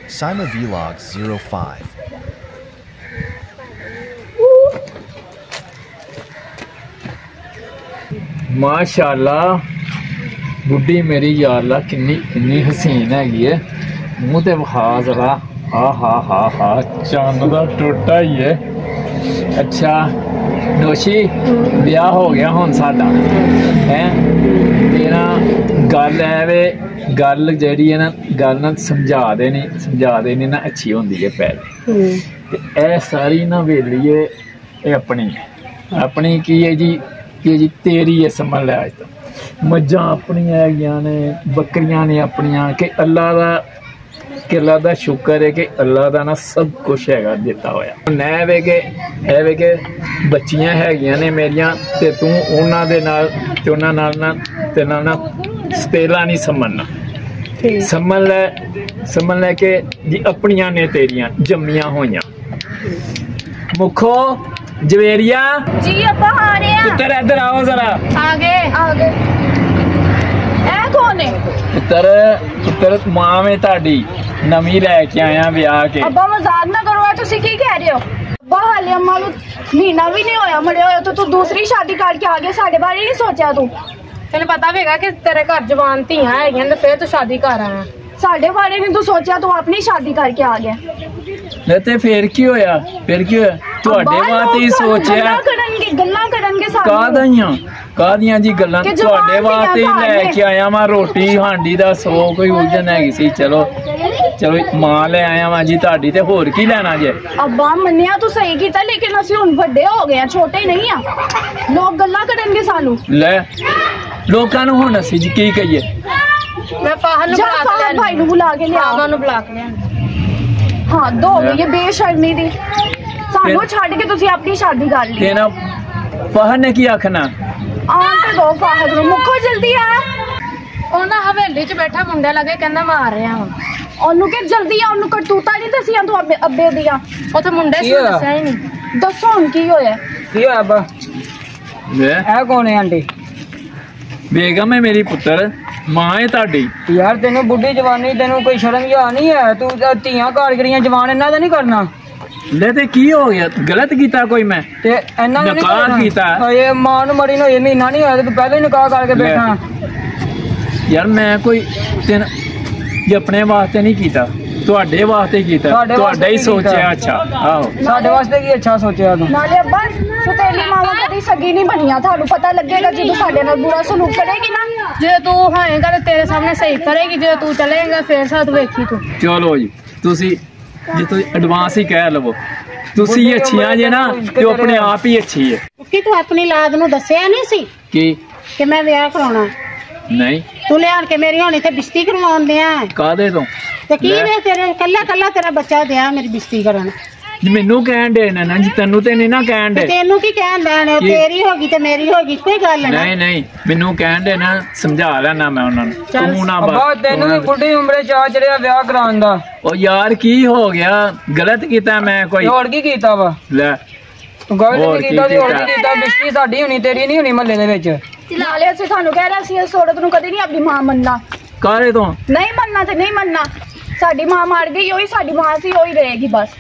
Sima Vlogs 05. माशाअल्लाह बुढ़ी मेरी यार ला किन्नी हसीन हैगी है मूँह ते विखा जरा हा चंद दा टोटा ही है। अच्छा नोशी ब्याह हो गया हुण साडा हैं तेरा गल है वे गल जेहड़ी है ना गल ना समझा देनी ना अच्छी होंदी है पहले ते ए सारी ना वेली है ये अपनी की है जी तेरी है समझ लै अज तक मज्जां अपनियां हैगियां ने बकरियां ने अपनियां कि अल्लाह दा शुक्र है कि अल्लाह दा ना सब कुछ हैगा दिता होया नै वे के बच्चियां हैगियां ने मेरियां ते तू उन्हां दे नाल ते उन्हां नाल ना ते नाल ना सतेला नहीं समझ ले के जी अपनियां ने तेरियां जम्मियां होइयां मुखो जवेरिया जी अब्बा आ रहे हैं। पुत्र इधर आओ जरा। आगे ए कौन है? पुत्र मां में ताड़ी नवी लैके आया ब्याह के। अब्बा मजाक ना करो तुसी की कह रहे हो? अब्बा हाले अम्मा नूं महीना भी नहीं होया मरे होए तो तू दूसरी शादी करके आ गया साडे बारे नहीं सोचा तू? तेन पता भी है कि तेरे घर जवान धीयां हैगियां ते फिर तू शादी कर आया साडे बारे नहीं तू सोचा तू अपनी शादी करके आ गया नहीं ते फिर की होया ਤੁਹਾਡੇ ਵਾਸਤੇ ਹੀ ਸੋਚਿਆ ਗੱਲਾਂ ਕਰਨਗੇ ਕਾਹਦੀਆਂ ਜੀ ਗੱਲਾਂ ਤੁਹਾਡੇ ਵਾਸਤੇ ਹੀ ਲੈ ਕੇ ਆਇਆ ਮੈਂ ਰੋਟੀ ਹਾਂਡੀ ਦਾ ਸੌ ਕੋਈ ਉਲਝਣ ਹੈਗੀ ਸੀ ਚਲੋ ਮਾਂ ਲੈ ਆਇਆ ਵਾਂ ਜੀ ਤੁਹਾਡੀ ਤੇ ਹੋਰ ਕੀ ਲੈਣਾ ਜੇ। ਅੱਬਾ ਮੰਨਿਆ ਤੂੰ ਸਹੀ ਕੀਤਾ ਲੇਕਿਨ ਅਸੀਂ ਹੁਣ ਵੱਡੇ ਹੋ ਗਏ ਆ ਛੋਟੇ ਨਹੀਂ ਆ ਲੋਕ ਗੱਲਾਂ ਕਰਨਗੇ ਸਾਨੂੰ ਲੈ ਲੋਕਾਂ ਨੂੰ ਹੁਣ ਅਸੀਂ ਜੀ ਕੀ ਕਹੀਏ। ਮੈਂ ਫਾਹਨ ਨੂੰ ਬੁਲਾ ਕੇ ਭਾਈ ਨੂੰ ਬੁਲਾ ਕੇ ਲਿਆ ਉਹਨਾਂ ਨੂੰ ਬੁਲਾ ਕੇ ਲਿਆ ਹਾਂ ਦੋ ਹੋ ਗਈ ਬੇਸ਼ਰਮੀ ਦੀ ਸਾਨੂੰ ਛੱਡ ਕੇ ਤੁਸੀਂ ਆਪਣੀ ਸ਼ਾਦੀ ਕਰ ਲਈ ਨਾ ਫਾਹਨ ਨੇ ਕੀ ਆਖਣਾ ਆਣ ਤੇ ਦੋ ਫਾਹਨ ਨੂੰ ਮੁੱਖੋ ਜਲਦੀ ਆ ਉਹਨਾਂ ਹਵੇਲੀ 'ਚ ਬੈਠਾ ਮੁੰਡਾ ਲੱਗੇ ਕਹਿੰਦਾ ਮਾਰ ਰਿਹਾ ਹਾਂ ਉਹਨੂੰ ਕਿ ਜਲਦੀ ਆ ਉਹਨੂੰ ਕਰਤੂਤਾ ਨਹੀਂ ਦੱਸੀਆਂ ਤੂੰ ਅੱਬੇ ਦੀਆਂ ਉੱਥੇ ਮੁੰਡੇ ਸੀ ਦੱਸਿਆ ਹੀ ਨਹੀਂ ਦੱਸੋ ਹੁਣ ਕੀ ਹੋਇਆ ਅੱਬਾ ਇਹ ਕੌਣ ਹੈ ਆਂਟੀ? ਬੇਗਮ ਹੈ ਮੇਰੀ ਪੁੱਤਰ ਮਾਂ ਹੈ ਤੁਹਾਡੀ। ਯਾਰ ਤੈਨੂੰ ਬੁੱਢੀ ਜਵਾਨੀ ਤੈਨੂੰ ਕੋਈ ਸ਼ਰਮ ਜਾਂ ਨਹੀਂ ਹੈ ਤੂੰ ਧੀਆਂ ਕਾਰਗਰੀਆਂ ਜਵਾਨ ਇਹਨਾਂ ਦਾ ਨਹੀਂ ਕਰਨਾ ਲੈ ਤੇ ਕੀ ਹੋ ਗਿਆ ਗਲਤ ਕੀਤਾ ਕੋਈ ਮੈਂ ਤੇ ਇਹਨਾਂ ਨੇ ਨਕਾਹ ਕੀਤਾ ਇਹ ਮਾਂ ਨੂੰ ਮਰੀ ਨੂੰ ਇਹ ਮਹੀਨਾ ਨਹੀਂ ਹੋਇਆ ਤੂੰ ਪਹਿਲਾਂ ਹੀ ਨਕਾਹ ਕਰਕੇ ਬੈਠਾ ਯਾਰ ਮੈਂ ਕੋਈ ਜੇ ਆਪਣੇ ਵਾਸਤੇ ਨਹੀਂ ਕੀਤਾ ਤੁਹਾਡੇ ਵਾਸਤੇ ਕੀਤਾ ਤੁਹਾਡਾ ਹੀ ਸੋਚਿਆ ਅੱਛਾ ਆਹੋ ਸਾਡੇ ਵਾਸਤੇ ਕੀ ਅੱਛਾ ਸੋਚਿਆ ਤੂੰ ਨਾਲੇ ਅੱਬਾ ਸੁਤੇਲੀ ਮਾਂ ਕਦੀ ਸਗੀ ਨਹੀਂ ਬਣੀਆਂ ਤੁਹਾਨੂੰ ਪਤਾ ਲੱਗੇਗਾ ਜਦੋਂ ਸਾਡੇ ਨਾਲ ਬੁਰਾ ਸਲੂਕ ਕਰੇਗੀ ਨਾ ਜੇ ਤੂੰ ਹੋਏਗਾ ਤੇ ਤੇਰੇ ਸਾਹਮਣੇ ਸਹੀ ਕਰੇਗੀ ਜੇ ਤੂੰ ਚਲੇਗਾ ਫੇਰ ਸਾਥ ਵੇਖੀ ਤੂੰ ਚਲੋ ਜੀ ਤੁਸੀਂ ਜੇ ਤੁਸੀਂ ਐਡਵਾਂਸ ਹੀ ਕਹਿ ਲਵੋ ਤੁਸੀਂ ਅੱਛੀਆਂ ਜੇ ਨਾ ਤੇ ਆਪਣੇ ਆਪ ਹੀ ਅੱਛੀ ਹੈ ਕਿ ਤੂੰ ਆਪਣੀ ਲਾਦ ਨੂੰ ਦੱਸਿਆ ਨਹੀਂ ਸੀ ਕਿ ਮੈਂ ਵਿਆਹ ਕਰਾਉਣਾ ਨਹੀਂ ਤੂੰ ਲਿਆਣ ਕੇ ਮੇਰੀ ਹੁਣ ਇੱਥੇ ਬਿਸਤੀ ਕਰਵਾਉਣ ਦਿਆਂ ਕਾਹਦੇ ਤੋਂ ਤੇ ਕੀ ਵੇ ਤੇਰੇ ਕੱਲਾ ਤੇਰਾ ਬੱਚਾ ਦਿਆ ਮੇਰੀ ਬਿਸਤੀ ਕਰਨ ਮੈਨੂੰ ਕਹਿਣ ਦੇ ਨਾ ਜੀ ਤੈਨੂੰ ਤੇ ਨਹੀਂ ਨਾ ਕਹਿਣ ਦੇ ਤੈਨੂੰ ਕੀ ਕਹਿਣ ਦੇਣਾ ਤੇਰੀ ਹੋ ਗਈ ਤੇ ਮੇਰੀ ਹੋ ਗਈ ਕੋਈ ਗੱਲ ਨਹੀਂ ਮੈਨੂੰ ਕਹਿਣ ਦੇ ਨਾ ਸਮਝਾ ਲੈਣਾ ਮੈਂ ਉਹਨਾਂ ਨੂੰ ਤੂੰ ਨਾ ਬਸ ਤੈਨੂੰ ਵੀ ਬੁੱਢੀ ਉਮਰੇ ਚਾਹ ਚੜਿਆ ਵਿਆਹ ਕਰਾਉਣ ਦਾ ਉਹ ਯਾਰ ਕੀ ਹੋ ਗਿਆ ਗਲਤ ਕੀਤਾ ਮੈਂ ਕੋਈ ਹੋਰ ਕੀ ਕੀਤਾ ਵਾ ਲੈ ਤੂੰ ਗਲਤ ਕੀ ਕੀਤਾ ਹੋਰ ਕੀ ਕੀਤਾ ਬਿਸਤੀ ਸਾਡੀ ਹੋਣੀ ਤੇਰੀ ਨਹੀਂ ਹੋਣੀ ਮਹੱਲੇ ਦੇ ਵਿੱਚ ਨਾਲੇ ਅਸੀਂ ਤੁਹਾਨੂੰ ਕਹਿ ਰਹੇ ਸੀ ਇਸ ਔਰਤ ਨੂੰ ਕਦੇ ਨਹੀਂ ਆਪਣੀ ਮਾਂ ਮੰਨਣਾ ਕਾਹਦੇ ਤੋਂ ਨਹੀਂ ਮੰਨਣਾ ਤੇ ਨਹੀਂ ਮੰਨਣਾ ਸਾਡੀ ਮਾਂ ਮਰ ਗਈ ਉਹੀ ਸਾਡੀ ਮਾਂ ਸੀ ਉਹੀ ਰਹੇਗੀ ਬਸ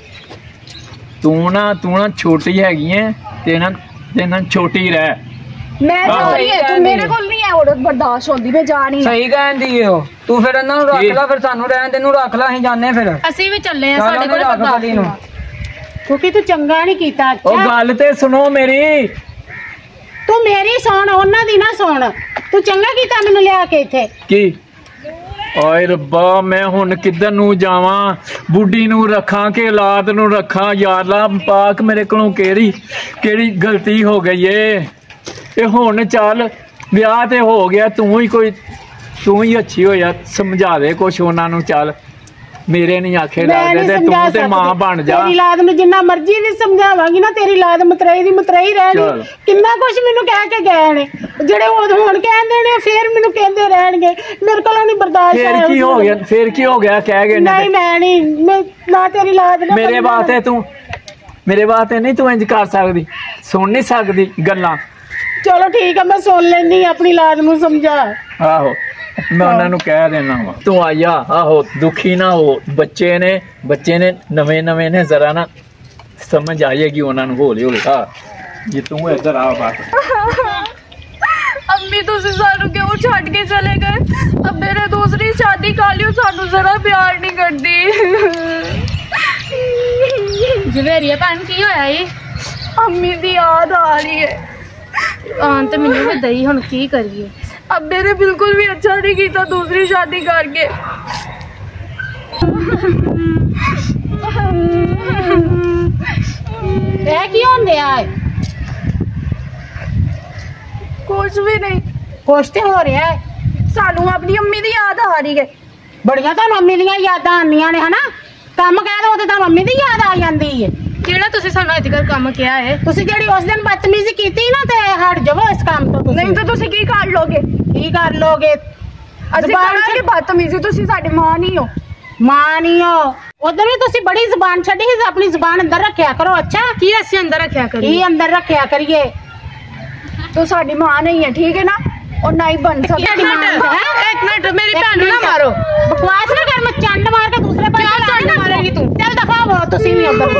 ਤੂੰ ਨਾ ਛੋਟੀ ਹੈਗੀ ਐ ਤੇ ਨਾ ਛੋਟੀ ਰਹਿ ਮੈਂ ਜਾ ਰਹੀ ਹੈ ਤੂੰ ਮੇਰੇ ਕੋਲ ਨਹੀਂ ਹੈ ਔਰਤ ਬਰਦਾਸ਼ਤ ਹੁੰਦੀ ਮੈਂ ਜਾ ਨਹੀਂ ਸਹੀ ਕਹਿੰਦੀ ਓ ਤੂੰ ਫਿਰ ਇਹਨਾਂ ਨੂੰ ਰੱਖ ਲੈ ਫਿਰ ਸਾਨੂੰ ਰਹਿਣ ਤੈਨੂੰ ਰੱਖ ਲੈ ਅਸੀਂ ਜਾਣੇ ਫਿਰ ਅਸੀਂ ਵੀ ਚੱਲੇ ਆ ਸਾਡੇ ਕੋਲ ਬਰਦਾਸ਼ਤ ਕਿਉਂਕਿ ਤੂੰ ਚੰਗਾ ਨਹੀਂ ਕੀਤਾ ਉਹ ਗੱਲ ਤੇ ਸੁਣੋ ਮੇਰੀ ਤੂੰ ਮੇਰੀ ਸੁਣ ਉਹਨਾਂ ਦੀ ਨਾ ਸੁਣ ਤੂੰ ਚੰਗਾ ਕੀਤਾ ਮੈਨੂੰ ਲਿਆ ਕੇ ਇੱਥੇ ਕੀ ਓਏ ਰੱਬਾ ਮੈਂ ਹੁਣ ਕਿੱਧਰ ਨੂੰ ਜਾਵਾਂ ਬੁੱਢੀ ਨੂੰ ਰੱਖਾਂ ਕਿ ਔਲਾਦ ਨੂੰ ਰੱਖਾਂ ਯਾਰ ਲਾ ਪਾਕ ਮੇਰੇ ਕੋਲੋਂ ਕਿਹੜੀ ਗਲਤੀ ਹੋ ਗਈ ਏ ਤੇ ਹੁਣ ਚੱਲ ਵਿਆਹ ਤੇ ਹੋ ਗਿਆ ਤੂੰ ਹੀ ਅੱਛੀ ਹੋਇਆ ਸਮਝਾ ਦੇ ਕੁਛ ਉਹਨਾਂ ਨੂੰ ਚੱਲ ਮੇਰੇ ਨਹੀਂ ਆਖੇ ਲੱਗਦੇ ਤੇ ਤੂੰ ਤੇ ਮਾਂ ਬਣ ਜਾ ਤੇਰੀ ਔਲਾਦ ਨੂੰ ਜਿੰਨਾ ਮਰਜ਼ੀ ਵੀ ਸਮਝਾਵਾਂਗੀ ਨਾ ਤੇਰੀ ਔਲਾਦ ਮਤਰਈ ਦੀ ਮਤਰਈ ਰਹਿਣੀ ਕਿੰਨਾ ਕੁਛ ਮੈਨੂੰ ਕਹਿ ਕੇ ਗਏ ਨੇ ਜਿਹੜੇ ਹੁਣ ਕਹਿੰਦੇ ਨੇ ਫੇਰ ਮੈਨੂੰ ਕਹਿੰਦੇ ਰਹਿਣਗੇ ਮੇਰੇ ਕੋਲੋਂ ਨਹੀਂ ਬਰਦਾਸ਼ਤ ਫੇਰ ਕੀ ਹੋ ਗਿਆ ਕਹਿ ਗਏ ਨਹੀਂ ਮੈਂ ਨਹੀਂ ਨਾ ਤੇਰੀ ਔਲਾਦ ਨਾ ਮੇਰੇ ਵਾਸਤੇ ਨਹੀਂ ਤੂੰ ਇੰਜ ਕਰ ਸਕਦੀ ਸੁਣ ਨਹੀਂ ਸਕਦੀ ਗੱਲਾਂ ਚਲੋ ਠੀਕ ਆ ਮੈਂ ਸੁਣ ਲੈਂਦੀ ਆਪਣੀ ਔਲਾਦ ਨੂੰ ਸਮਝਾ ਆਹੋ मैं उन्होंने कह देना वा तू आया आहो दुखी ना हो बच्चे ने नवे ने जरा ना समझ आएगी उन्होंने हौली हौली हाँ जी तू इधर आ बात अम्मी तुसी सानू क्यों छड़ के चले गए अब मेरे दूसरी शादी कर लियो सानू जरा प्यार नहीं करदी जवेरिया भैन की होया ये अम्मी दी याद आ रही है आन तो मैनू भी दई हुण की करिए अब मेरे बिल्कुल भी अच्छा नहीं किया दूसरी शादी करके ਇਹ ਕੀ ਹੁੰਦੇ ਆ कुछ भी नहीं ਕੁਛ ਤੇ ਹੋ ਰਿਹਾ ਹੈ सानू अपनी अम्मी दी याद आ रही है ਬੜੀਆਂ ਤਾਂ ਮੰਮੀ ਦੀਆਂ ਯਾਦਾਂ ਆਉਂਦੀਆਂ ਨੇ ਹਨਾ ਕੰਮ ਕਹਿ ਦੋ ਤੇ ਤਾਂ ਮੰਮੀ ਦੀ ਯਾਦ ਆ ਜਾਂਦੀ ਹੈ ਕਿਹੜਾ ਤੁਸੀਂ ਸਾਨੂੰ ਅੱਜ ਕੱਲ ਕੰਮ ਕਿਹਾ ਹੈ ਤੁਸੀਂ ਜਿਹੜੀ ਉਸ ਦਿਨ ਬਦਤਮੀਜ਼ੀ ਕੀਤੀ ਨਾ ਤੇ ਹਟ ਜਾਵੋ ਇਸ ਕੰਮ ਤੋਂ ਤੁਸੀਂ ਨਹੀਂ ਤਾਂ ਤੁਸੀਂ ਕੀ ਕਰ ਲੋਗੇ ਕੀ ਕਰ ਲੋਗੇ ਅਸੀਂ ਕਰਾਂਗੇ ਬਦਤਮੀਜ਼ੀ ਤੁਸੀਂ ਸਾਡੀ ਮਾਂ ਨਹੀਂ ਹੋ ਮਾਂ ਨਹੀਂ ਹੋ ਉਧਰ ਵੀ ਤੁਸੀਂ ਬੜੀ ਜ਼ੁਬਾਨ ਛੱਡੀ ਸੀ ਆਪਣੀ ਜ਼ੁਬਾਨ ਅੰਦਰ ਰੱਖਿਆ ਕਰੋ ਅੱਛਾ ਕੀ ਅਸੀਂ ਅੰਦਰ ਰੱਖਿਆ ਕੀ ਅੰਦਰ ਰੱਖਿਆ ਕਰੀਏ तो साडी मां नहीं है ठीक है ना और ना ही बन सकती एक मिनट मेरी भैन ना मारो बकवास ना कर मैं चंड मार के दूसरे पर चंड मारेगी तू चल दफा हो तुसी भी उधर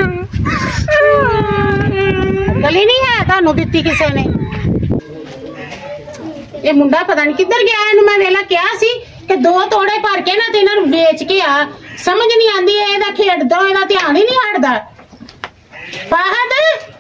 गली नहीं है तानू दित्ती किसी ने ये मुंडा पता नहीं किधर गया इन्हू मैं वेला क्या सी कि दो तोड़े भर के ना ते इन्हां नू बेच के आ समझ नहीं आंदी एदा खेडदा एदा ध्यान ही नहीं हटदा फाहद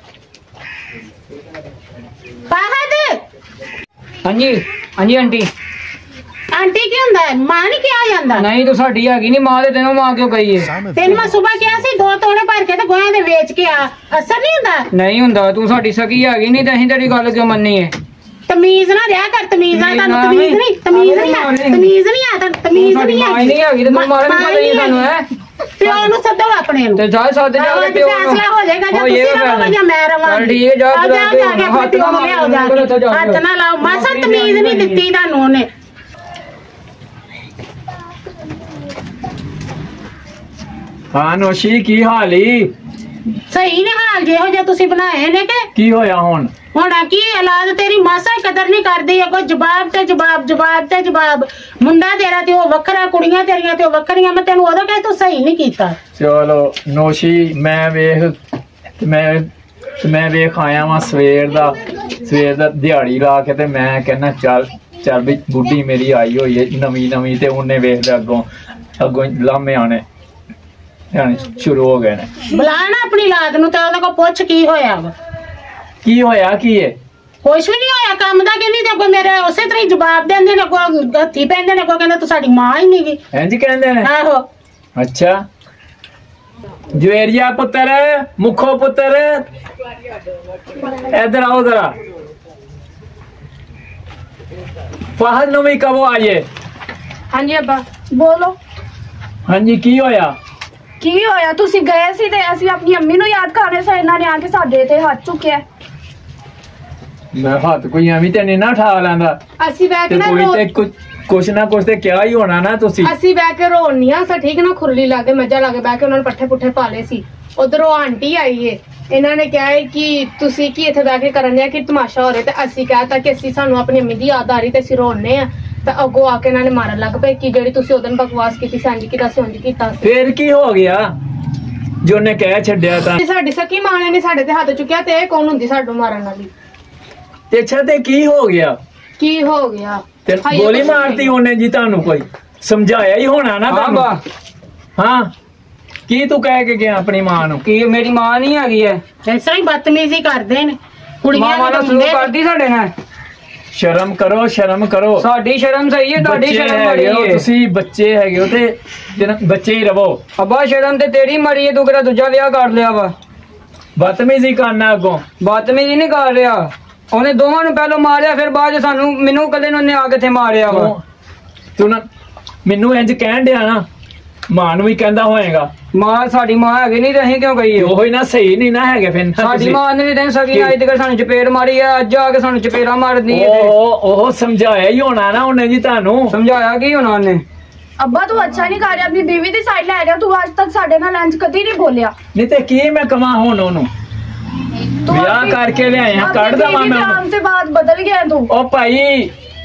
हाँ जी आंटी आंटी की हुंदा है मां नहीं क्या जांदा नहीं तो साडी हैगी नहीं मां दे तेनों मां क्यों गई है तेन मैं सुबह क्या सी दो तोड़े भर के ते गोया दे बेच के आ असर नहीं हुंदा नहीं हुंदा तू साडी सकी हैगी नहीं ते असीं तेरी गल क्यों मन्नी है तमीज ना रहा कर तमीज ना तमीज नहीं तमीज नहीं आता तमीज नहीं हैगी ते तू मारन क्यों दई सानू है प्यो नु सदो अपने नु ते जा साथ जा के प्यो फैसला हो जाएगा जब तुसी रहोगे या मैं रवांगी ठीक है जा हाथ ना लाओ मासा तमीज नहीं दित्ती तानू ने हाँ नौशी की हाल ही सही ने हाल जेहो जे तुसी बनाए ने के की होया हुण होना की औलाद तेरी मासा कदर नहीं करदी है कोई जवाब ते जवाब मुंडा तेरा ते ओ वखरा कुड़ियां तेरियां ते ओ वखरियां मैं तेनू ओदा कह तू सही नहीं कीता चलो नौशी मैं वेख आया वां सवेर दा दिहाड़ी ला के ते मैं कहना चल भी बुढ़ी मेरी आई हुई है नवी ते उन्हें वेख दे अगों लामे आने शुरू हो गए ने बुलाना अपनी लाद नु ते ओदा को पुछ की होया वा की होया की है कुछ भी नहीं होया काम दा कि नहीं ते मेरे उसे तरह जवाब देंदे ने को हत्थी पैंदे ने को कहंदा तू साडी मां ही नहीं गी इंज कहंदे ने आहो अच्छा जवेरिया पुत्र मुखो पुत्र इधर आओ जरा फहद नु भी कबो आइए हाँ जी अब्बा बोलो हाँ जी की होया की होया तुसी गए सी ते ਅਸੀਂ ਆਪਣੀ ਅੰਮੀ ਨੂੰ ਯਾਦ ਕਰ ਰਹੇ ਸੀ ਇਹਨਾਂ ਨੇ ਆ ਕੇ ਸਾਡੇ ਤੇ ਹੱਥ ਚੁੱਕਿਆ मैं हाथ कोई एवं ते नहीं ना ठा लैंदा ਅਸੀਂ ਬੈ ਕੇ ते ਨਾ कोई ते कुछ ना कुछ ते क्या ही होना ना तुसी ਅਸੀਂ ਬੈ ਕੇ ਰੋਣੀਆਂ ਸਾ ਠੀਕ ਨਾ ਖੁਰਲੀ ਲਾ ਕੇ ਮੱਝਾਂ ਲਾ ਕੇ ਬੈ ਕੇ ਉਹਨਾਂ ਨੂੰ ਪੱਠੇ ਪੁੱਠੇ ਪਾ ਲਏ ਸੀ ਉਧਰੋਂ ਆਂਟੀ ਆਈ ਏ ਇਹਨਾਂ ਨੇ ਕਿਹਾ ਹੈ ਕਿ ਤੁਸੀਂ ਕੀ ਇੱਥੇ ਬੈ ਕੇ ਕਰਨ ਦਿਆ ਕਿ ਤਮਾਸ਼ਾ ਹੋ ਰਿਹਾ ਤੇ ਅਸੀਂ ਕਹਤਾ ਕਿ ਅਸੀਂ ਸਾਨੂੰ ਆਪਣੀ ਅੰਮੀ ਦੀ ਯਾਦ ਆ ਰਹੀ ਤੇ ਅਸੀਂ ਰੋਣੇ ਆ ਤਾਂ ਅੱਗੋਂ ਆ ਕੇ ਇਹਨਾਂ ਨੇ ਮਾਰਨ ਲੱਗ ਪਏ ਕਿ ਜਿਹੜੀ ਤੁਸੀਂ ਉਦੋਂ ਬਕਵਾਸ ਕੀਤੀ ਸਾਂਝੀ ਕੀਤਾ ਸੀ ਕੀਤਾ फिर की हो गया जो ने कह छड्या ता ਸਾਡੀ ਸਕੀ ਮਾਂ ਨੇ ਸਾਡੇ ਤੇ ਹੱਥ ਚੁੱਕਿਆ ਤੇ ਇਹ ਕੌਣ ਹੁੰਦੀ ਸਾਨੂੰ ਮਾਰਨ ਵਾਲੀ ते अच्छा ते की हो गया ਕੀ ਹੋ ਗਿਆ ते गोली मारती उन्हें जी तानू कोई समझाया ही होना ना हाँ तानू बा हाँ की तू कह के गया अपनी मां नु की मेरी मां नहीं हैगी है ਇਸ ਤਰ੍ਹਾਂ ਹੀ ਬਦਤਮੀਜ਼ੀ ਕਰਦੇ ਨੇ मां ਕੁੜੀਆਂ वाला ਨੂੰ सलूक करदी साडे नाल शर्म करो साडी शर्म सही है ताडी बच्चे शर्म हैगे मरी हो है तुसी बच्चे हैगे हो ते बच्चे ही रवो अब्बा शर्म ते तेरी मरी है तू केड़ा दूजा विआह कर लिया वा बदतमीजी करना अगों बदतमीजी नहीं कर रहा ਉਹਨੇ ਦੋਵਾਂ ਨੂੰ ਪਹਿਲਾਂ ਮਾਰਿਆ ਫਿਰ ਬਾਅਦ ਚ ਸਾਨੂੰ ਮੈਨੂੰ ਕੱਲੇ ਨੂੰ ਉਹਨੇ ਆ ਕਿੱਥੇ ਮਾਰਿਆ ਵਾ ਤੂੰ ਨਾ ਮੈਨੂੰ ਇੰਜ ਕਹਿਣ ਡਿਆ ਨਾ ਮਾਂ ਨੂੰ ਵੀ ਕਹਿੰਦਾ ਹੋਏਗਾ ਮਾਂ ਸਾਡੀ ਮਾਂ ਹੈਗੀ ਨਹੀਂ ਤੇ ਅਸੀਂ ਕਿਉਂ ਕਹੀਏ ਉਹੀ ਨਾ ਸਹੀ ਨਹੀਂ ਨਾ ਹੈਗੇ ਫਿਰ ਸਾਡੀ ਮਾਂ ਨੇ ਤਾਂ ਸਕੀ ਅੱਜ ਤੱਕ ਸਾਨੂੰ ਚਪੇੜ ਮਾਰੀ ਆ ਅੱਜ ਆ ਕੇ ਸਾਨੂੰ ਚਪੇੜਾ ਮਾਰਦੀ ਹੈ ਉਹ ਸਮਝਾਇਆ ਹੀ ਹੋਣਾ ਨਾ ਉਹਨੇ ਜੀ ਤੁਹਾਨੂੰ ਸਮਝਾਇਆ ਕੀ ਹੋਣਾ ਉਹਨੇ ਅੱਬਾ ਤੂੰ ਅੱਛਾ ਨਹੀਂ ਕਰ ਰਿਹਾ ਆਪਣੀ ਬੀਵੀ ਦੀ ਸਾਈਡ ਲੈ ਰਿਹਾ ਤੂੰ ਅੱਜ ਤੱਕ ਸਾਡੇ ਨਾਲ ਇੰਜ ਕਦੀ ਨਹੀਂ ਬੋਲਿਆ ਨਹੀਂ ਤੇ ਕੀ ਮੈਂ ਕਵਾਂ ਹੁਣ ਉਹਨੂੰ ਵਿਆਹ ਕਰਕੇ ਲਿਆਇਆ ਕੱਢ ਦਵਾਂ ਮੈਂ ਤੇ ਬਾਅਦ ਬਦਲ ਗਿਆ ਤੂੰ ਉਹ ਭਾਈ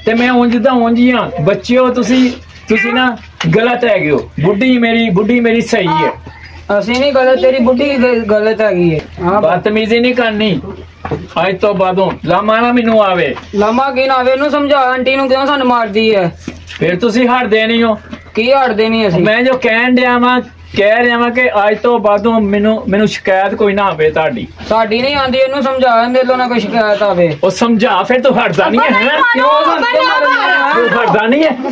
ਤੇ ਮੈਂ ਉਂਝ ਦਾ ਉਂਝ ਹੀ ਆ। ਬੱਚਿਓ ਤੁਸੀਂ ਨਾ ਗਲਤ ਹੈਗੇ ਹੋ। ਬੁੱਢੀ ਮੇਰੀ ਸਹੀ ਹੈ। ਅਸੀਂ ਨਹੀਂ ਗਲਤ, ਤੇਰੀ ਬੁੱਢੀ ਗਲਤ ਹੈਗੀ ਹੈ। ਹਾਂ ਬਦਤਮੀਜ਼ੀ ਨਹੀਂ ਕਰਨੀ ਅੱਜ ਤੋਂ ਬਾਅਦੋਂ। ਲਾਮਾ ਨਾ ਮੈਨੂੰ ਆਵੇ। ਲਾਮਾ ਕੀ ਨਾ ਆਵੇ, ਇਹਨੂੰ ਸਮਝਾ ਆਂਟੀ ਨੂੰ ਕਿਉਂ ਸਾਨੂੰ ਮਾਰਦੀ ਹੈ। ਫਿਰ ਤੁਸੀਂ ਹਟਦੇ ਨਹੀਂ ਹੋ। ਕੀ ਹਟਦੇ ਨਹੀਂ ਅਸੀਂ? ਮੈਂ ਜੋ ਕਹਿ ਰਿਹਾ ਵਾਂ ਕਿ ਅੱਜ ਤੋਂ ਬਾਅਦੋਂ ਮੈਨੂੰ ਸ਼ਿਕਾਇਤ ਕੋਈ ਨਾ ਆਵੇ ਤੁਹਾਡੀ। ਸਾਡੀ ਨਹੀਂ ਆਂਦੀ, ਇਹਨੂੰ ਸਮਝਾ ਦੇ ਲੋ ਨਾ ਕੋਈ ਸ਼ਿਕਾਇਤ ਆਵੇ। ਉਹ ਸਮਝਾ ਫਿਰ ਤੂੰ ਹਟਦਾ ਨਹੀਂ ਹੈ। ਕਿਉਂ ਤੂੰ ਹਟਦਾ ਨਹੀਂ ਹੈ।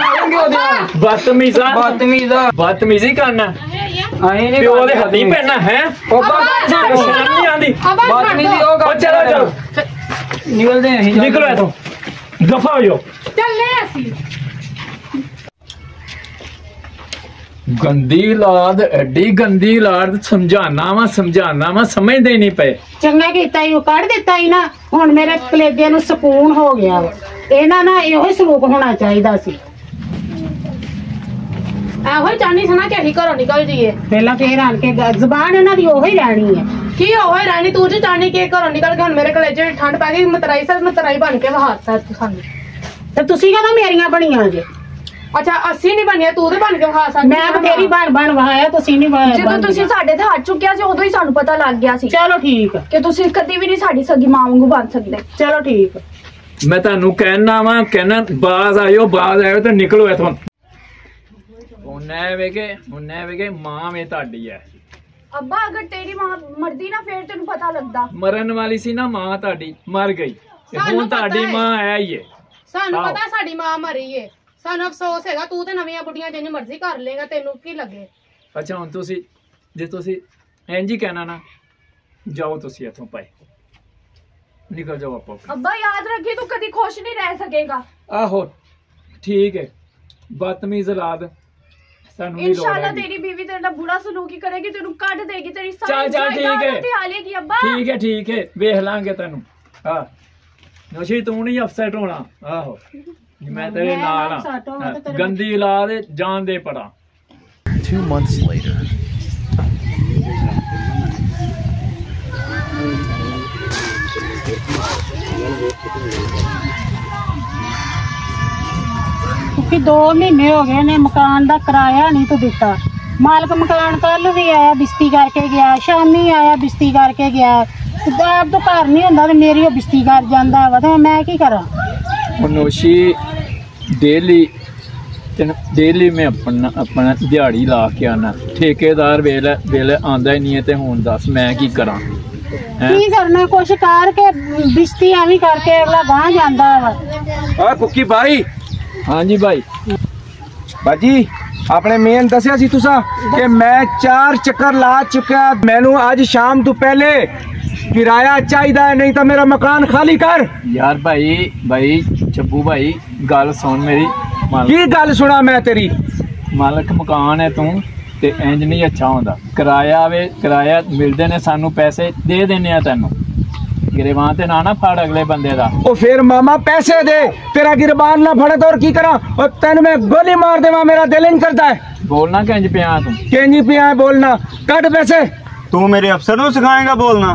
ਬਦਤਮੀਜ਼ੀ ਕਰਨਾ ਅਸੀਂ ਨਹੀਂ ਪਿਓ ਦੇ ਹੱਥੀਂ ਪੈਣਾ ਹੈ। ਸ਼ਰਮ ਨਹੀਂ ਆਉਂਦੀ। ਬਦਤਮੀਜ਼ੀ ਉਹ ਕਰ। ਚਲੋ ਨਿਕਲਦੇ ਆਂ ਅਸੀਂ। ਨਿਕਲੋ ਇੱਥੋਂ, ਦਫਾ ਹੋ ਜਾਓ। ਚੱਲੇ ਅਸੀਂ। ਗੰਦੀ ਲਾਦ, ਐਡੀ ਗੰਦੀ ਲਾਦ। ਸਮਝਾਣਾ ਵਾ ਸਮਝਦੇ ਨਹੀਂ ਪਏ। ਚੰਗਾ ਕੀਤਾ ਹੀ, ਉਹ ਕੱਢ ਦਿੱਤਾ ਹੀ ਨਾ। ਹੁਣ ਮੇਰੇ ਕਲੇਜੇ ਨੂੰ ਸਕੂਨ ਹੋ ਗਿਆ ਵਾ। ਇਹਨਾਂ ਨਾਲ ਇਹੋ ਹੀ ਸਲੂਕ ਹੋਣਾ ਚਾਹੀਦਾ ਸੀ। ਇਹੋ ਹੀ ਚਾਹਨੀ ਸੀ ਨਾ ਕਿ ਅਸੀਂ ਘਰੋਂ ਨਿਕਲ ਜਾਈਏ। ਪਹਿਲਾਂ ਫੇਰ ਆਣ ਕੇ ਜ਼ਬਾਨ ਇਹਨਾਂ ਦੀ ਉਹੀ ਰਹਿਣੀ ਹੈ। ਕੀ ਹੋਵੇ ਰਾਣੀ, ਤੂੰ ਜੀ ਚਾਹਨੀ ਕਿ ਘਰੋਂ ਨਿਕਲ ਕੇ ਹੁਣ ਮੇਰੇ ਕਲੇਜੇ ਵਿੱਚ ਠੰਡ ਪੈ ਗਈ। ਮਤਰਾਈ ਬਣ ਕੇ ਵਹਾਤਾ ਸਾਨੂੰ। ਤੇ ਤੁਸੀਂ ਕਹਦਾ ਮੇਰੀਆਂ ਬਣੀਆਂ ਜੇ? ਅੱਛਾ ਅਸੀਂ ਨਹੀਂ ਬਣੀਆਂ, ਤੂੰ ਤੇ ਬਣ ਕੇ ਵਹਾ ਸਕਦੀ। ਮੈਂ ਬਥੇਰੀ ਬਣ ਵਹਾਇਆ, ਤੁਸੀਂ ਨਹੀਂ ਜਦੋਂ ਤੁਸੀਂ ਸਾਡੇ ਤੇ ਹੱਥ ਚੁੱਕਿਆ ਸੀ ਉਦੋਂ ਹੀ ਸਾਨੂੰ ਪਤਾ ਲੱਗ ਗਿਆ ਸੀ। ਚਲੋ ਠੀਕ ਕਿ ਤੁਸੀਂ ਕਦੀ ਵੀ ਨਹੀਂ ਸਾਡੀ ਸਗੀ ਮਾਂ ਵਾਂਗੂ ਬਣ ਸਕਦੇ। ਚਲੋ ਠੀਕ। ਮੈਂ ਤੁਹਾਨੂੰ ਕਹਿਣਾ ਬਾਜ਼ ਆਇਓ ਤੇ ਨਿਕਲੋ ਇਥੋਂ। ਉਹਨੇ ਵੇਗੇ ਮਾਂ ਵੇ ਤੁਹਾਡੀ ਹੈ। ਅੱਬਾ ਅਗਰ ਤੇਰੀ ਮਾਂ ਮਰਦੀ ਨਾ ਫੇਰ ਤੈਨੂੰ ਪਤਾ ਲੱਗਦਾ। ਮਰਨ ਵਾਲੀ ਸੀ ਨਾ ਮਾਂ ਤੁਹਾਡੀ, ਮਰ ਗਈ। ਹੁਣ ਤੁਹਾਡੀ ਮਾਂ ਹੈ ਹੀ ਹੈ। ਸਾਨੂੰ ਪਤਾ ਸਾਡੀ ਮਾਂ ਮਰੀ ਏ। ਸਾਨੂੰ ਅਫਸੋਸ ਹੈਗਾ। ਤੂੰ ਤੇ ਨਵੀਆਂ ਬੁੱਢੀਆਂ ਜਿੰਨੀ ਮਰਜ਼ੀ ਕਰ ਲੇਗਾ, ਤੈਨੂੰ ਕੀ ਲੱਗੇ। ਅੱਛਾ ਹੁਣ ਤੁਸੀਂ ਇੰਝ ਹੀ ਕਹਿਣਾ ਨਾ, ਜਾਓ ਤੁਸੀਂ ਇੱਥੋਂ ਭਾਈ, ਨਿਕਲ ਜਾਓ ਆਪੋ। ਅੱਬਾ ਯਾਦ ਰੱਖੀ ਤੂੰ ਕਦੀ ਖੁਸ਼ ਨਹੀਂ ਰਹਿ ਸਕੇਗਾ। ਆਹੋ ਠੀਕ ਹੈ। ਬਦਤਮੀਜ਼ ਔਲਾਦ ਸਾਨੂੰ ਨਹੀਂ ਲੋੜ। ਇਨਸ਼ਾਅੱਲਾ ਤੇਰੀ ਬੀਵੀ ਤੇਰੇ ਨਾਲ ਬੁਰਾ ਸਲੂਕ ਹੀ ਕਰੇਗੀ, ਤੈਨੂੰ ਕੱਢ ਦੇਗੀ, ਤੇਰੀ ਚੱਲ ਠੀਕ ਹੈ ਅੱਬਾ। ਠੀਕ ਹੈ ਵੇਖ ਲਾਂਗੇ ਤੈਨੂੰ। ਹਾਂ ਨੋਸ਼ੀ ਤੂੰ ਨਹੀਂ ਅਫਸੈਟ ਹੋਣਾ। ਆਹੋ ਮੈਂ ਤੇਰੇ ਨਾਲ ਆ। ਗੰਦੀ ਔਲਾਦ ਜਾਨ ਦੇ ਪੜਾ। 2 months later. ਕਿ 2 ਮਹੀਨੇ ਹੋ ਗਏ ਨੇ ਮਕਾਨ ਦਾ ਕਿਰਾਇਆ ਨਹੀਂ ਤੂੰ ਦਿੱਤਾ। ਮਾਲਕ ਮਕਾਨ ਕੱਲ ਵੀ ਆਇਆ, ਬਿਸਤੀ ਕਰਕੇ ਗਿਆ, ਸ਼ਾਮੀ ਆਇਆ, ਬਿਸਤੀ ਕਰਕੇ ਗਿਆ। ਆਪ ਤੋਂ ਘਰ ਨਹੀਂ ਹੁੰਦਾ ਤੇ ਮੇਰੀ ਉਹ ਬਿਸਤੀ ਕਰ ਜਾਂਦਾ ਵਾ ਤੇ ਮੈਂ ਕੀ ਕਰਾਂ। ਨੋਸ਼ੀ डेली मैं अपना दिहाड़ी ला के आना। ठेकेदार वेले आंदा ही नहीं है। ते हुण दस मैं की करा? की करना कुछ करके बिस्ती एवं करके अगला गांह जांदा वा। कुकी भाई। हाँ जी भाई। बाजी अपने मेन दसिया सी तुसा कि मैं 4 चक्कर ला चुका। मैनू आज शाम तो पहले किराया चाहिए, नहीं तो मेरा मकान खाली कर। यार भाई चब्बू भाई गल सुन मेरी। की गल सुना मैं तेरी? मालक मकान है तू ते इंज नहीं अच्छा होंदा। किराया मिलते ने सानू, पैसे दे देने तेनू। गिरबान ते ना फड़ अगले बंदे दा। ओ फिर मामा पैसे दे, तेरा गिरबान ना फड़े तो और की करा? और तेन मैं गोली मार देवा, मेरा दिल नहीं करता है। बोलना किंज पिया तू? किंज पिया है बोलना? कट पैसे। तू मेरे अफसर नू सिखाएगा बोलना?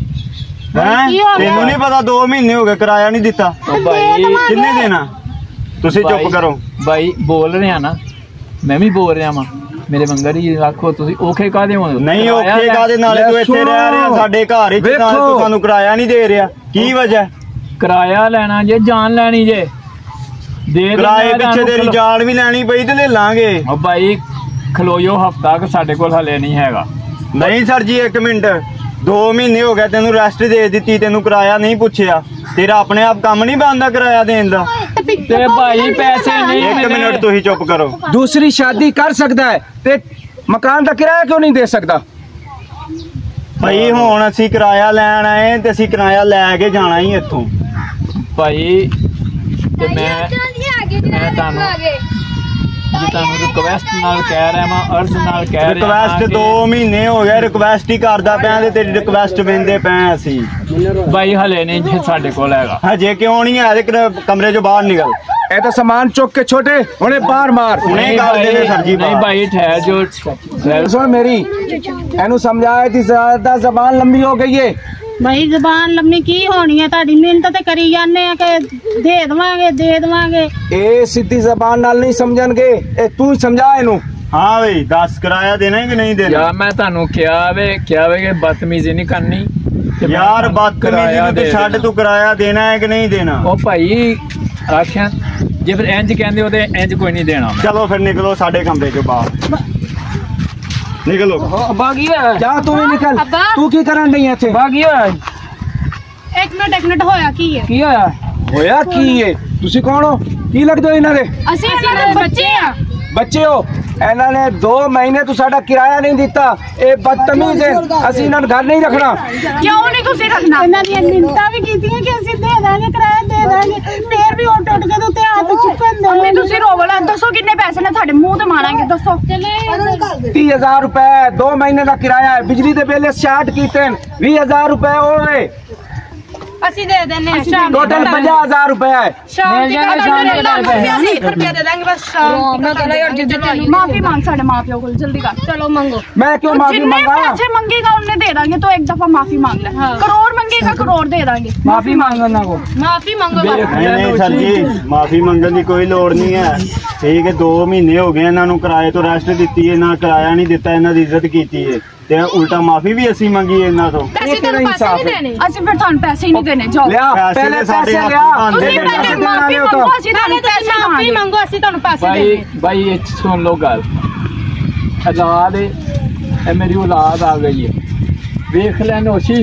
तेनू नहीं पता 2 महीने हो गए किराया नहीं दिता। किन्ने देना? तुसी चुप करो भाई। बोल रहे हैं ना, मैं भी बोल रहा वां। मेरे मंगर ही रखो तुसी। औखे कादे हो? नहीं औखे कादे नाले तू इत्थे रह रहा, साडे घर ही तू सानू किराया नहीं दे रहा। की वजह? किराया लेना जे, जान लेनी जे। दे किराए पिछे तेरी जान भी लेनी पई ते ले लांगे। ओ भाई खलोयो हफ्ता कि साडे कोल हले नहीं हैगा। नहीं सर जी 1 मिनट। 2 महीने हो गए तेनू रेस्ट दे दी, तेनू किराया नहीं पूछया। तेरा अपने आप काम नहीं बनता किराया देने दा। ते भाई पैसे नहीं। 1 मिनट तुसी चुप करो। दूसरी शादी कर सकता है ते मकान का किराया क्यों नहीं दे सकता? भाई हुण असीं किराया लैण आए ते असीं किराया लैके जाना ही इत्थों। भाई ते मैं ਤੁਹਾਨੂੰ ਰਿਕਵੈਸਟ ਨਾਲ ਕਹਿ ਰਿਹਾ ਮੈਂ, ਅਰਜ਼ ਨਾਲ ਕਹਿ ਰਿਹਾ। ਰਿਕਵੈਸਟ 2 ਮਹੀਨੇ ਹੋ ਗਏ ਰਿਕਵੈਸਟ ਹੀ ਕਰਦਾ ਪਿਆ ਤੇ ਤੇਰੀ ਰਿਕਵੈਸਟ ਵੇਂਦੇ ਪਏ ਅਸੀਂ। ਭਾਈ ਹਲੇ ਨਹੀਂ ਜੇ ਸਾਡੇ ਕੋਲ ਹੈਗਾ। ਹਜੇ ਕਿਉਂ ਨਹੀਂ ਹੈ? ਕਮਰੇ ਚੋਂ ਬਾਹਰ ਨਿਕਲ। ਇਹ ਤਾਂ ਸਾਮਾਨ ਚੁੱਕ ਕੇ ਛੋਟੇ ਹੁਣੇ ਬਾਹਰ ਮਾਰ। ਹੁਣੇ ਕਰ ਦੇ ਸਰ ਜੀ। ਨਹੀਂ ਭਾਈ ਠਹਿਰ ਜੋ। सुन मेरी, एनू समझाया थी ज्यादा जबान लंबी हो गई है। भाई जबान लम्मी की होनी है ताड़ी मिहनत ते करी जाने आ कि दे देवांगे ए सीधी जबान नाल नहीं समझणगे ए तू ही समझा इनू। हाँ भाई 10 किराया देना है कि नहीं देना? यार मैं ਤੁਹਾਨੂੰ ਕਿਹਾ ਵੇ ਕਿ ਬਦਤਮੀਜ਼ੀ ਨਹੀਂ ਕਰਨੀ यार बदतमीजी ਨੂੰ ਤੇ ਛੱਡ, ਤੂੰ ਕਿਰਾਇਆ ਦੇਣਾ ਹੈ ਕਿ ਨਹੀਂ ਦੇਣਾ? ਉਹ ਭਾਈ ਆਖਿਆ ਜੇ ਫਿਰ ਇੰਜ ਕਹਿੰਦੇ ਉਹਦੇ ਇੰਜ ਕੋਈ ਨਹੀਂ ਦੇਣਾ। चलो फिर निकलो साढ़े कमरे चो बाहर निकलो। अब्बा की होया? जा तू ही निकल। अब्बा? तू की करन नहीं है थे? अब्बा की होया? एक मिनट होया की है? की होया? होया की है? तुसी कौन हो? की लगदे हो इन्हां दे? ਅਸੀਂ ਇਹਨਾਂ ਦੇ ਬੱਚੇ ਆ। बच्चे हो? इन्हां ने 2 महीने तो साडा किराया नहीं दिता। ए बदतमीज है, ਅਸੀਂ इन्हां घर नहीं रखना। क्यों नहीं तुसी रखना? ਇਹਨਾਂ ਦੀਆਂ ਮਿੰਤਾਂ ਵੀ ਕੀਤੀਆਂ ਕਿ ਅਸੀਂ ਦੇ ਦਾਂਗੇ ਕਿਰਾਇਆ ਦੇ ਦਾਂਗੇ ਫੇਰ ਵੀ ਉੱਟ ਕੇ ਤੇ ਉੱਤੇ ਹੱਥ ਚੁੱਕਣ ਦੇ। ਮੰਮੀ ਤੁਸੀਂ ਰੋਵਲਾ ਦੱਸੋ ਕਿੰਨੇ ਪੈਸੇ ਨੇ ਤੁਹਾਡੇ ਮੂੰਹ ਤੇ ਮਾਰਾਂਗੇ ਦੱਸੋ। 30,000 रुपए 2 महीने का किराया है। बिजली दे बिल 60 कीते 20,000 रुपए और है। ਅਸੀਂ ਦੇ ਦਿੰਨੇ ਆ ਸ਼ਾਮ ਨੂੰ। टोटल 50,000 रुपए है। ਸ਼ਾਮ ਮਿਲ ਜਾਣਗੇ ਸ਼ਾਮ ਨੂੰ ਦੇ ਪੈਸੇ। ਰੁਪਏ ਦੇ ਦਾਂਗੇ ਬਸ ਸ਼ਾਮ ਮੈਂ ਕਹਿੰਦਾ ਯਾਰ ਜਿੱਦ ਨਹੀਂ माफी मांग साढ़े माँ प्यो को जल्दी कर। ਚਲੋ ਮੰਗੋ। मैं क्यों माफी जितने मांगा? पैसे मंगेगा उन्हें दे देंगे तो एक दफा माफी मांग ले। करोड़ मंगेगा करोड़ दे देंगे। माफी मांगो ना को ਮਾਫੀ ਮੰਗੋ ਬਾਬਾ। नहीं सर जी माफी मंगन की कोई लोड़ नहीं है। ठीक है 2 महीने हो गए इन्हों किराए तो रेस्ट दी है ना, किराया नहीं दिता, इन्हों की इज्जत की है ते उल्टा माफी भी असी मंगी है इन्हों तो। ਪੈਸੇ ਤੈਨੂੰ ਪਾਸੇ ਨਹੀਂ ਦੇਣੇ। ਅਸੀਂ ਫਿਰ ਤੁਹਾਨੂੰ ਪੈਸੇ ਹੀ ਨਹੀਂ ਦੇਣੇ ਜਾਓ। लिया पैसे पहले ने साढ़े पैसे हाथ लिया। में ਤੁਸੀਂ दे ਪਹਿਲੇ देना। ਮਾਫੀ ਮੰਗੋ ਅਸੀਂ ਤੁਹਾਨੂੰ ਪੈਸੇ ਮਾਫੀ ਦੇਵਾਂਗੇ। ਮੰਗੋ ਅਸੀਂ ਤੁਹਾਨੂੰ ਪੈਸੇ भाई ਦੇਣੇ। भाई ये सुन लो गल औलाद है ये मेरी औलाद आ गई है देख लेन ओशी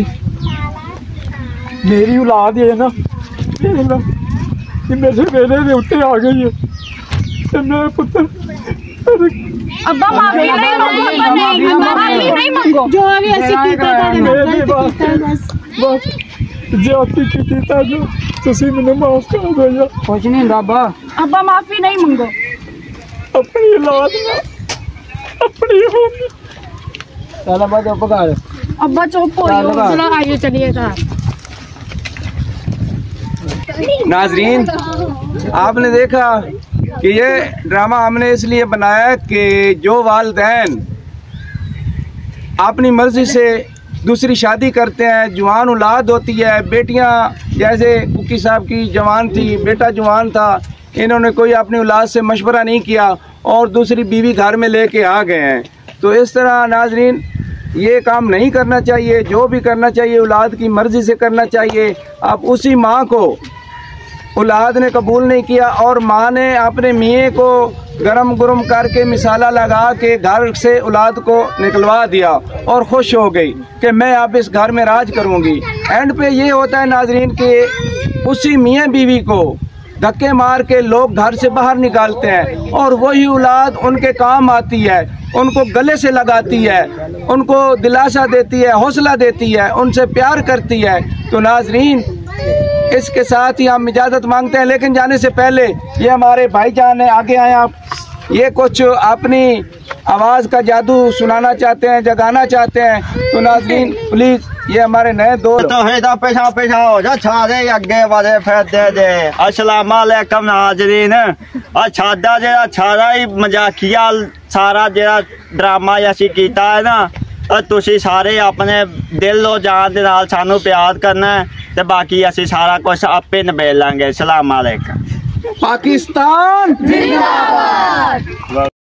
मेरी औलाद है ना देख लो ये मेरे बेले के उत्ते आ गई है ते मेरे पुत्र अब्बा माफी नहीं मंगो। अब्बा नहीं माफी नहीं मंगो। ਜੋ ਵੀ ਅਸੀਂ ਕੀਤਾ ਤੁਹਾਡੇ ਨਾਲ मेरी ਗਲਤ ਕੀਤਾ बात ਬਸ बस जाती की ताजो तुसी मैंने माफ कर दो यार कुछ नहीं ਹੁੰਦਾ अब्बा। अब्बा माफी नहीं मंगो। अपनी औलाद में अपनी होगी चल अब्बा चुप कर। अब्बा चुप हो जाओ। चलो आइए चलिए घर। नाजरीन आपने देखा कि ये ड्रामा हमने इसलिए बनाया कि जो वालिदैन अपनी मर्जी से दूसरी शादी करते हैं, जवान औलाद होती है, बेटियां जैसे कुकी साहब की जवान थी, बेटा जवान था, इन्होंने कोई अपनी औलाद से मशवरा नहीं किया और दूसरी बीवी घर में लेके आ गए हैं। तो इस तरह नाजरीन ये काम नहीं करना चाहिए। जो भी करना चाहिए औलाद की मर्जी से करना चाहिए। अब उसी माँ को औलाद ने कबूल नहीं किया और माँ ने अपने मियाँ को गरम गुरम करके मिसाला लगा के घर से औलाद को निकलवा दिया और खुश हो गई कि मैं अब इस घर में राज करूँगी। एंड पे ये होता है नाजरीन कि उसी मियाँ बीवी को धक्के मार के लोग घर से बाहर निकालते हैं और वही औलाद उनके काम आती है, उनको गले से लगाती है, उनको दिलासा देती है, हौसला देती है, उनसे प्यार करती है। तो नाजरीन इसके साथ ही हम इजाज़त मांगते हैं, लेकिन जाने से पहले ये हमारे भाईजान है आगे आए, आप ये कुछ अपनी आवाज़ का जादू सुनाना चाहते हैं, जगाना चाहते हैं। तो नाजरीन प्लीज़ ये हमारे नए दोस्त तो है दा पेशा पेशा हो जा छादे अगे वाले फिर दे दे। अस्सलाम वालेकुम नाजरीन। छादा जेड़ा छादा ही मजाकिया सारा जेड़ा ड्रामा असी कीता है ना, तुसी सारे अपने दिल और जान दे नाल सानू प्यार करना है ते बाकी असी सारा कुछ आपे नबेड़ लांगे। अस्सलाम वालेकुम। पाकिस्तान जिंदाबाद।